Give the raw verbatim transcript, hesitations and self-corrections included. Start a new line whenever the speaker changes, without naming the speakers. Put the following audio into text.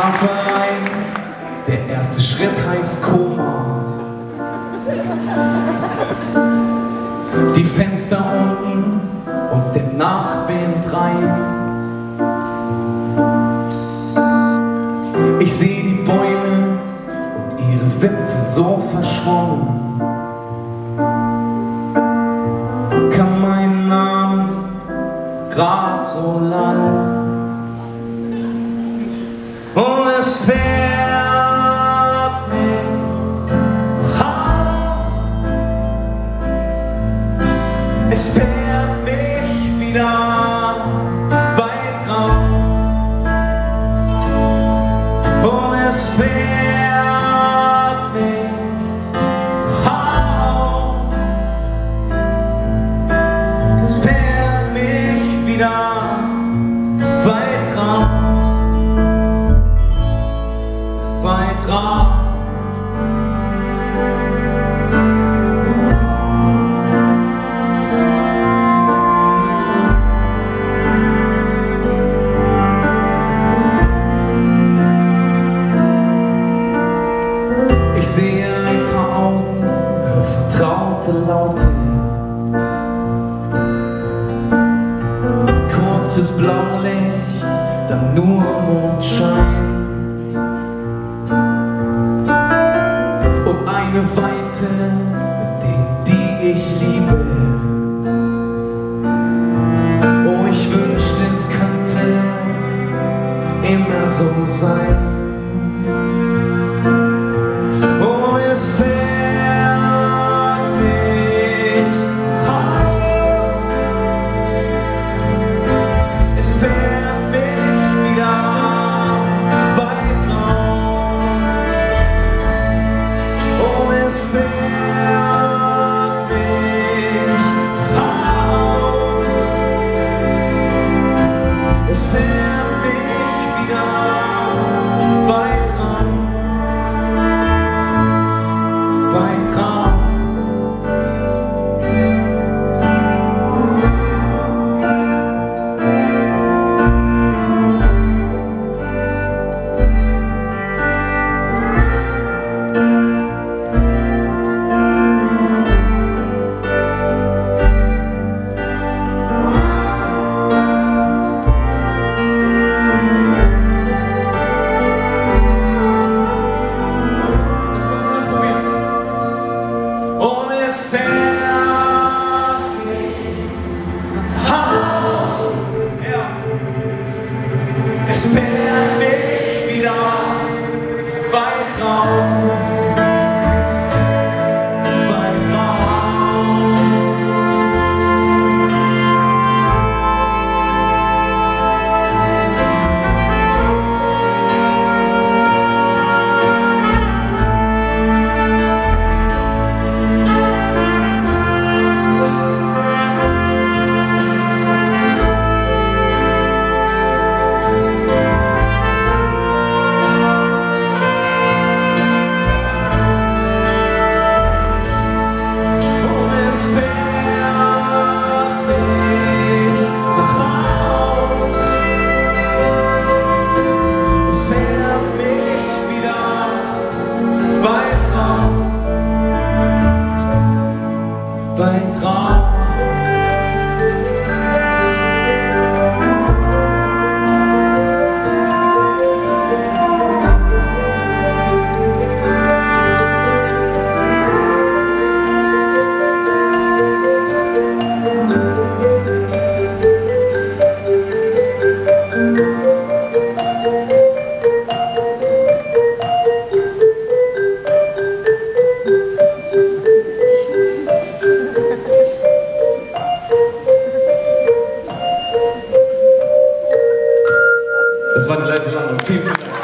Schlafverein, der erste Schritt heißt Koma. Die Fenster unten und der Nachtwind rein. Ich sehe die Bäume und ihre Wipfel so verschwommen. Kann mein Name grad so lallen. Und es fährt mich nach Haus. Es fährt mich wieder weit raus. Und es fährt mich nach Haus. Es fährt mich wieder weit raus. Weit raus. Ich sehe ein paar Augen, höre vertraute Laute. Kurzes Blaulicht, dann nur Mondschein. Und eine Weite mit denen, die ich liebe. Oh, ich wünschte, es könnte immer so sein. Oh, es fährt mich raus. Es fährt mich wieder weit raus. Und es fährt mich raus. Es fährt mich wieder weit raus. Weit raus. Es fährt mich nach Haus. Ja. Es fährt mich wieder weit raus. Weit raus. Weit raus. Das war die leise Landung. Vielen, vielen Dank.